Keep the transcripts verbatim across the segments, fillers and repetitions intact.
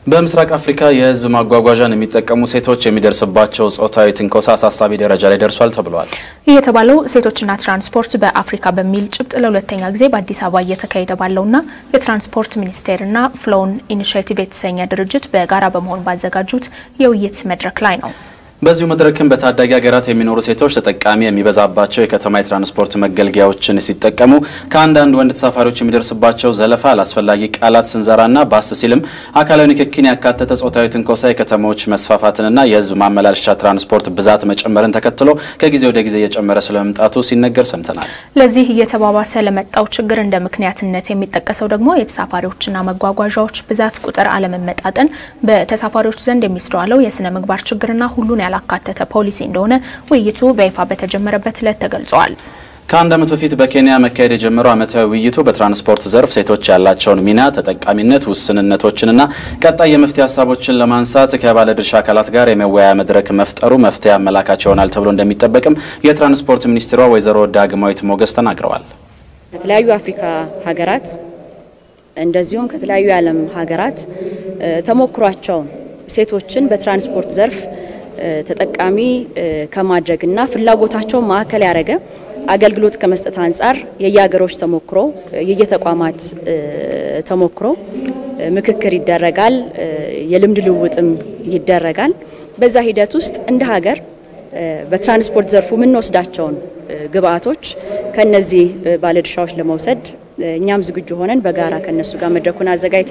በምስራቅ አፍሪካ የህዝብ ማጓጓዣን የሚጠቀሙ ሴቶች የሚደርስባቸው ጾታዊ ትንኮሳ አሳሳቢ ደረጃ ላይ ደርሷል ተብሏል። ይህ የተባለው ሴቶችና ትራንስፖርት በአፍሪካ በሚል ጭብጥ ለሁለተኛ ጊዜ በአዲስ አበባ እየተካሄደ ባለውና የትራንስፖርት ሚኒስቴርና ፍሎን ኢኒሺዬቲቭ የተሰኘ ድርጅት በጋራ በመሆን ባዘጋጁት የውይይት መድረክ ላይ ነው። በዚሁ መድረክም በታዳጊ ሀገራት የሚኖሩ ሴቶች ተጠቃሚ የሚበዛባቸው የከተማ ትራንስፖርት መገልገያዎችን ሲጠቀሙ ከአንዳንድ ወንድ ተሳፋሪዎች የሚደርስባቸው ዘለፋ፣ አላስፈላጊ ቃላት ስንዘራና ባስ ሲልም አካላዊ ንክኪን ያካተተ ጾታዊ ትንኮሳ የከተማዎች መስፋፋትንና የህዝብ ማመላለሻ ትራንስፖርት ብዛት መጨመርን ተከትሎ ከጊዜ ወደ ጊዜ እየጨመረ ስለመምጣቱ ሲነገር ሰምተናል። ለዚህ እየተባባሰ ለመጣው ችግር እንደ ምክንያትነት የሚጠቀሰው ደግሞ የተሳፋሪዎችና መጓጓዣዎች ብዛት ቁጥር አለመመጣጠን፣ በተሳፋሪዎች ዘንድ የሚስተዋለው የስነ ምግባር ችግርና ሁሉን ያላካተተ ፖሊሲ እንደሆነ ውይይቱ በይፋ በተጀመረበት ዕለት ተገልጿል። ከአንድ ዓመት በፊት በኬንያ መካሄድ የጀመረው ዓመታዊ ውይይቱ በትራንስፖርት ዘርፍ ሴቶች ያላቸውን ሚና፣ ተጠቃሚነት፣ ውስንነቶችንና ቀጣይ የመፍትሄ ሀሳቦችን ለማንሳት ከባለድርሻ አካላት ጋር የመወያያ መድረክ መፍጠሩ መፍትሄ አመላካች ይሆናል ተብሎ እንደሚጠበቅም የትራንስፖርት ሚኒስትሯ ወይዘሮ ዳግማዊት ሞገስ ተናግረዋል። ከተለያዩ አፍሪካ ሀገራት እንደዚሁም ከተለያዩ የዓለም ሀገራት ተሞክሯቸውን ሴቶችን በትራንስፖርት ዘርፍ ተጠቃሚ ከማድረግና ፍላጎታቸው ማዕከል ያደረገ አገልግሎት ከመስጠት አንፃር የየሀገሮች ተሞክሮ የየተቋማት ተሞክሮ ምክክር ይደረጋል፣ የልምድ ልውውጥም ይደረጋል። በዛ ሂደት ውስጥ እንደ ሀገር በትራንስፖርት ዘርፉ ምን ወስዳቸውን ግብአቶች ከነዚህ ባለድርሻዎች ለመውሰድ እኛም ዝግጁ ሆነን በጋራ ከነሱ ጋር መድረኩን አዘጋጅተናል።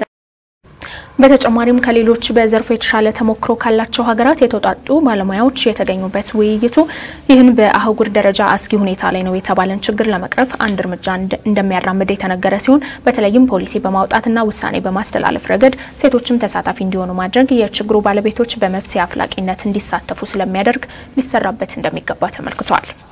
በተጨማሪም ከሌሎች በዘርፉ የተሻለ ተሞክሮ ካላቸው ሀገራት የተውጣጡ ባለሙያዎች የተገኙበት ውይይቱ ይህን በአህጉር ደረጃ አስጊ ሁኔታ ላይ ነው የተባለን ችግር ለመቅረፍ አንድ እርምጃ እንደሚያራምድ የተነገረ ሲሆን በተለይም ፖሊሲ በማውጣትና ውሳኔ በማስተላለፍ ረገድ ሴቶችም ተሳታፊ እንዲሆኑ ማድረግ የችግሩ ባለቤቶች በመፍትሄ አፍላቂነት እንዲሳተፉ ስለሚያደርግ ሊሰራበት እንደሚገባ ተመልክቷል።